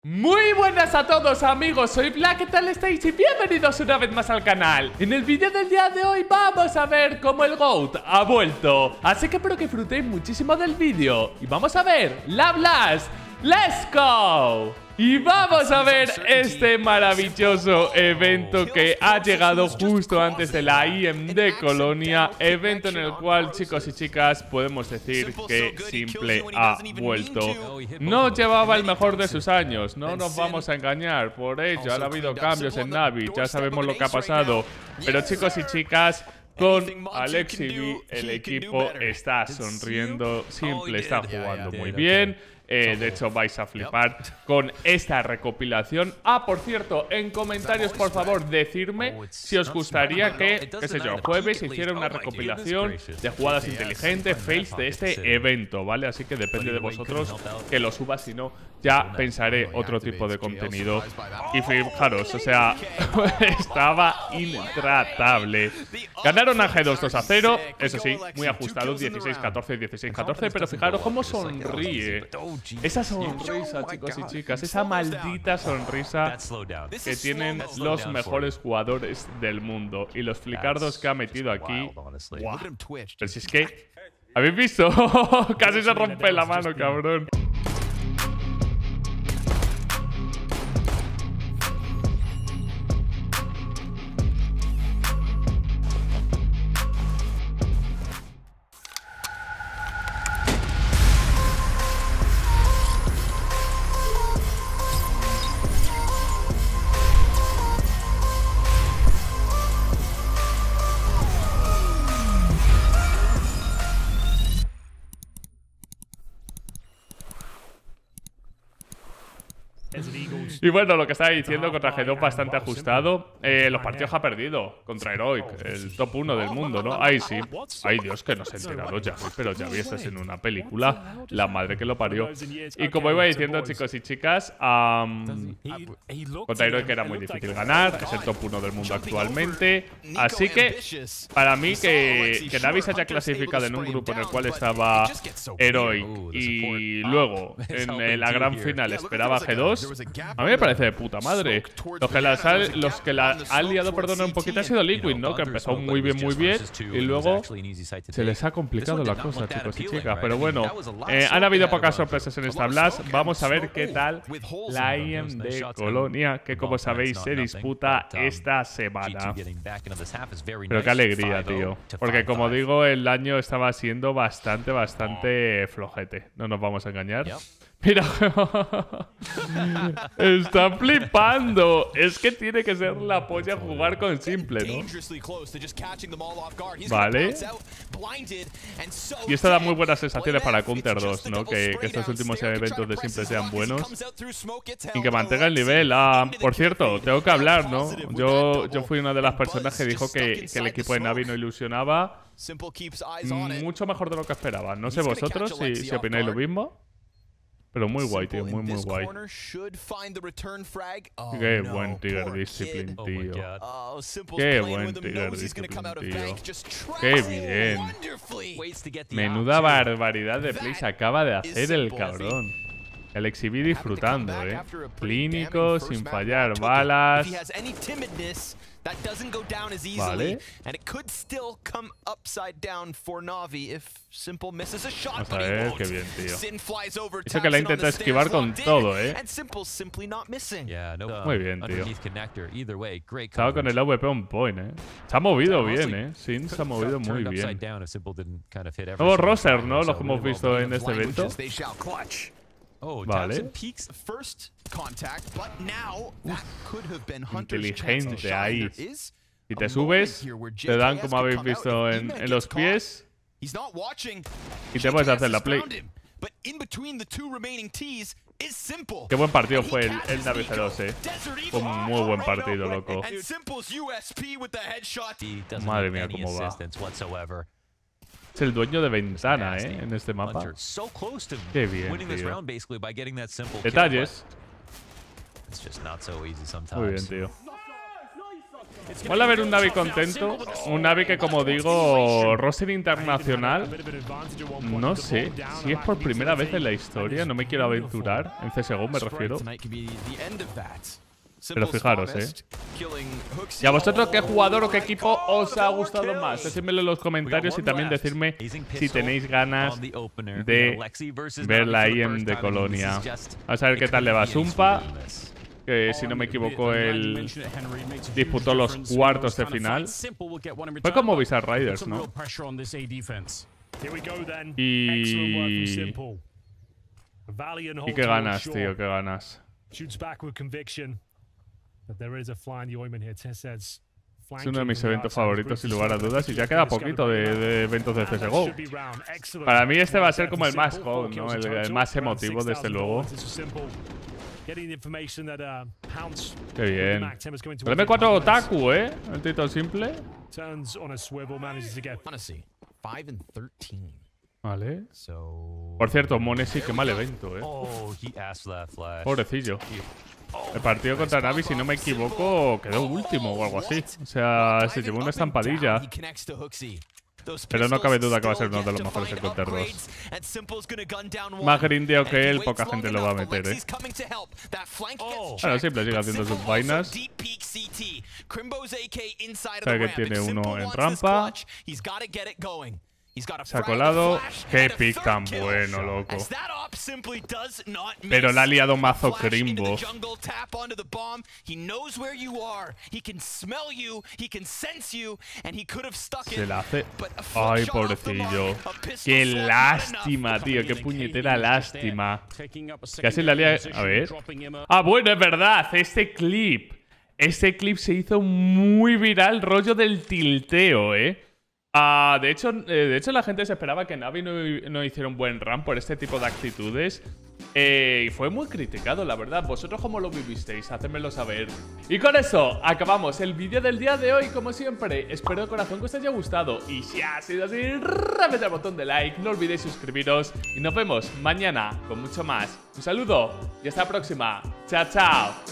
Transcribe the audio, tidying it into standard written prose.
Muy buenas a todos amigos, soy Black, ¿qué tal estáis? Y bienvenidos una vez más al canal. En el vídeo del día de hoy vamos a ver cómo el GOAT ha vuelto. Así que espero que disfrutéis muchísimo del vídeo. Y vamos a ver la Blast. ¡Let's go! Y vamos a ver este maravilloso evento que ha llegado justo antes de la IEM de Colonia. Evento en el cual, chicos y chicas, podemos decir que Simple ha vuelto. No llevaba el mejor de sus años, no nos vamos a engañar. Por ello, han habido cambios en Navi, ya sabemos lo que ha pasado. Pero chicos y chicas, con Alexibi el equipo está sonriendo. Simple está jugando muy bien. De hecho, vais a flipar con esta recopilación. Por cierto, en comentarios, por favor, decirme si os gustaría que, qué sé yo, jueves hiciera una recopilación de jugadas inteligentes, fails de este evento, ¿vale? Así que depende de vosotros que lo suba, si no, ya pensaré otro tipo de contenido. Y fijaros, o sea, estaba intratable. Ganaron a G2 2-0, eso sí, muy ajustados, 16-14, 16-14, pero fijaros cómo sonríe. Esa sonrisa, chicos y chicas, esa maldita sonrisa que tienen los mejores jugadores del mundo. Y los flicardos que ha metido aquí. ¡Guau! Pero si es que... ¿Habéis visto? Casi se rompe la mano, cabrón. Y bueno, lo que estaba diciendo, contra G2 bastante ajustado. Los partidos ha perdido contra Heroic, el top 1 del mundo, ¿no? Ay, sí. Ay, Dios, que no se ha enterado ya. Pero ya vi, estás en una película. La madre que lo parió. Y como iba diciendo, chicos y chicas, contra Heroic era muy difícil ganar. Es el top 1 del mundo actualmente. Así que, para mí, que Navi se haya clasificado en un grupo en el cual estaba Heroic y luego en la gran final esperaba G2, a mí me parece de puta madre. Los que la han liado, perdón, un poquito ha sido Liquid, ¿no? Que empezó muy bien y luego se les ha complicado la cosa, chicos y chicas. Pero bueno, han habido pocas sorpresas en esta Blast. Vamos a ver qué tal la IEM de Colonia, que como sabéis se disputa esta semana. Pero qué alegría, tío. Porque como digo, el año estaba siendo bastante flojete. No nos vamos a engañar. Mira, está flipando. Es que tiene que ser la polla jugar con Simple, ¿no? Vale. Y esto da muy buenas sensaciones para Counter 2, ¿no? Que estos últimos eventos de Simple sean buenos y que mantenga el nivel. Por cierto, tengo que hablar, ¿no? Yo fui una de las personas que dijo que el equipo de Navi no ilusionaba. Mucho mejor de lo que esperaba. No sé vosotros si opináis lo mismo. Pero muy guay, tío, muy guay. Qué buen Tiger Discipline, tío. Qué buen Tiger Discipline, tío. Qué bien. Menuda barbaridad de plays acaba de hacer el cabrón. El Exhibit disfrutando, Clínico, sin fallar balas. Vale. Vamos a ver, qué bien, tío. Eso que la intenta esquivar con todo, Muy bien, tío. Estaba con el AWP on point, Se ha movido bien, Sin se ha movido muy bien. Nuevo roster, ¿no? Los que hemos visto en este evento. Vale. Inteligente ahí. Si te subes, te dan, como habéis visto, en los pies. Y te puedes hacer la play. Qué buen partido fue el Navi G2, Fue un muy buen partido, loco. Madre mía, cómo va. Es el dueño de ventana, en este mapa. Qué bien, tío. Detalles. Muy bien, tío. Mola ver un Navi contento. Un Navi que, como digo, roster internacional. No sé si es por primera vez en la historia. No me quiero aventurar. En CSGO me refiero. Pero fijaros, ¿Y a vosotros qué jugador o qué equipo os ha gustado más? Decídmelo en los comentarios y también decirme si tenéis ganas de ver la IEM de Colonia. Vamos a ver qué tal le va a Sumpa, que si no me equivoco él disputó los cuartos de final. Fue con Movistar Riders, ¿no? Y qué ganas, tío, qué ganas. Es uno de mis eventos favoritos, sin lugar a dudas, y ya queda poquito de eventos de CSGO. Para mí este va a ser como el más hot, ¿no? El más emotivo, desde luego. Qué bien. El M4 Otaku, ¿eh? El título simple. Vale. Por cierto, Monesi, qué mal evento, ¿eh? Pobrecillo. El partido contra Navi, si no me equivoco, quedó último o algo así. O sea, se llevó una estampadilla. Pero no cabe duda que va a ser uno de los mejores encuentros. Más grindeo que él, poca gente lo va a meter, ¿eh? Bueno, siempre sigue haciendo sus vainas. Sabe que tiene uno en rampa. Se ha colado. Qué pick tan bueno, loco. Pero le ha liado mazo Crimbo. Se la hace. Ay, pobrecillo. Qué lástima, tío. Qué puñetera lástima. Casi la lía. A ver. Ah, bueno, es verdad. Este clip se hizo muy viral, rollo del tilteo, ¿eh? De hecho, la gente se esperaba que Navi no hiciera un buen run por este tipo de actitudes. Y fue muy criticado, la verdad. ¿Vosotros cómo lo vivisteis? Hacedmelo saber. Y con eso acabamos el vídeo del día de hoy, como siempre. Espero de corazón que os haya gustado. Y si ha sido así, reventad el botón de like. No olvidéis suscribiros. Y nos vemos mañana con mucho más. Un saludo y hasta la próxima. Chao, chao.